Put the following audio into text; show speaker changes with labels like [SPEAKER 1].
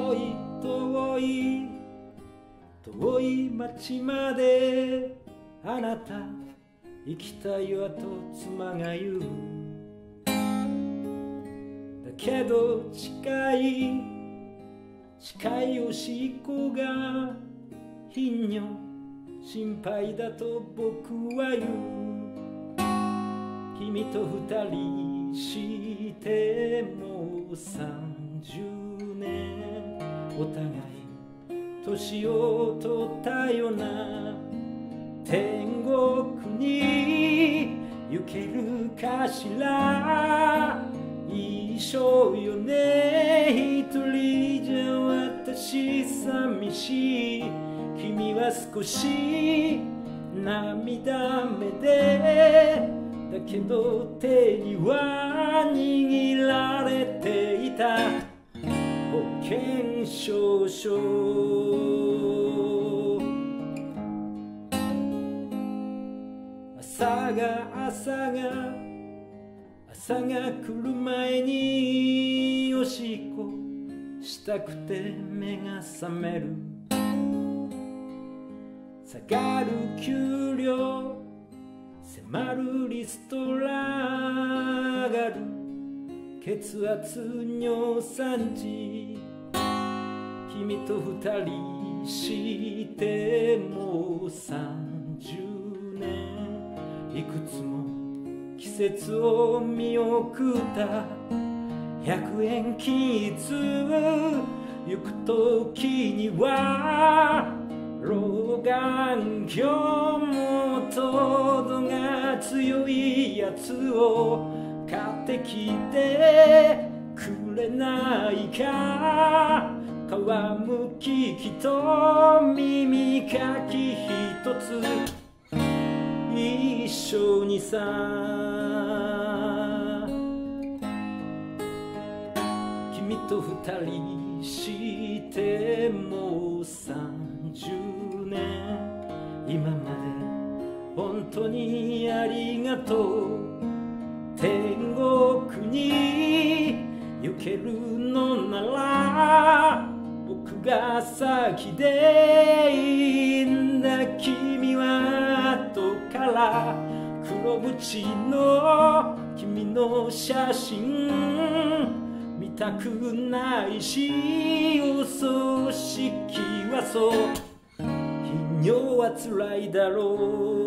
[SPEAKER 1] 遠い遠い遠い町まであなた行きたいわと妻が言う。だけど近いおしっこが頻尿心配だと僕は言う。君と二人してもう30年お互い年を取ったような天国に行けるかしら。一緒よね一人じゃ私寂しい。君は少し涙目でだけど手には握られていた保険証書。朝が来る前におしっこしたくて目が覚める。下がる給料迫るリストラ上がる血圧尿酸値。君と二人してもう30年いくつも季節を見送った100円均一行く時には老眼鏡も糖度が強いやつを買ってきてくれないか。皮むき器と耳かき一つ一緒にさ。君と二人してもう30年今まで本当にありがとう。天国に行けるのなら僕が先でいいんだ。君は後から黒縁の君の写真見たくないしお葬式はそう頻尿はつらいだろう。